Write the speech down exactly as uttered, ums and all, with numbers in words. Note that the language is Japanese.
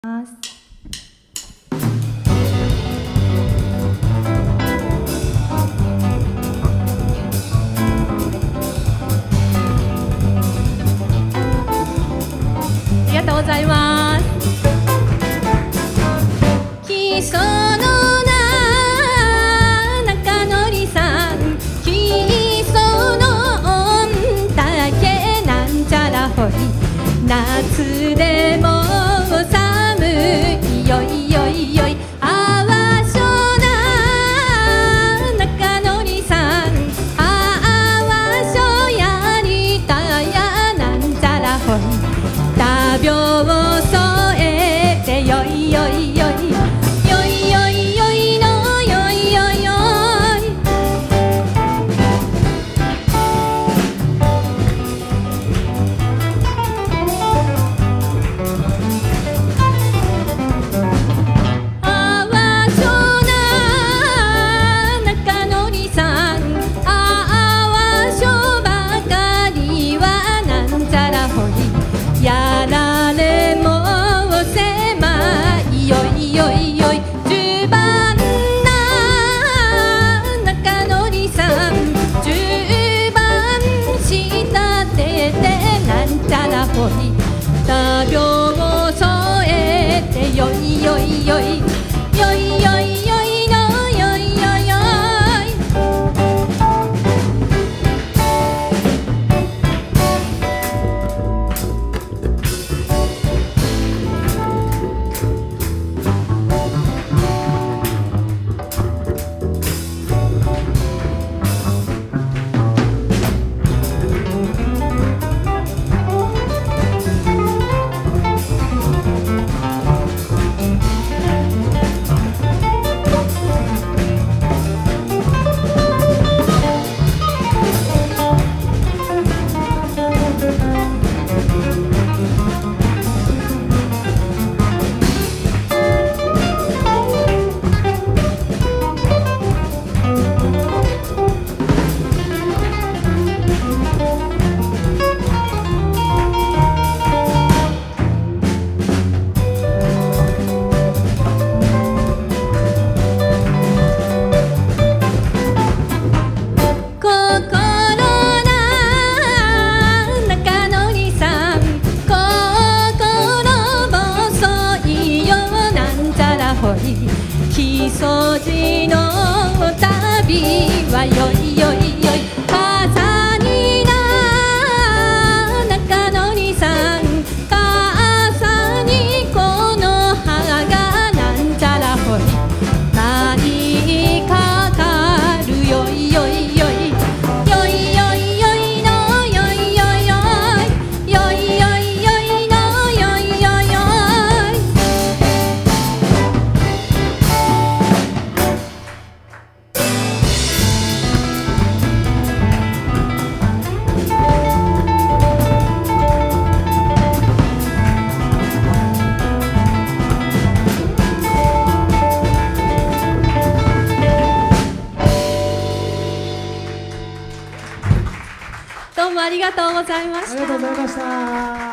ます。ありがとうございます。基礎のな中のりさん、基礎の御嶽なんちゃらほい、夏でも寒いよいよいよい、あわしょな中のりさん、あわしょやりたやなんちゃらほい、多病を添えてよいよいよい、よいよいよいのよいよいよい。あわしょな中のりさん、あわしょばかりはなんちゃらほい、やられもせまいよいよいよい、十番な中のりさん、十番したててなんちゃらほい、多病を添えてよいよいよい、よいよいよいのよいよいよい。木曽路の旅はよいよいよい、風にな中のりさん、傘にこの葉がなんちゃらほい、舞いかかるよいよいよい、よいよいよいのよいよいよい、よいよいよいのよいよいよい。どうもありがとうございました。 ありがとうございました。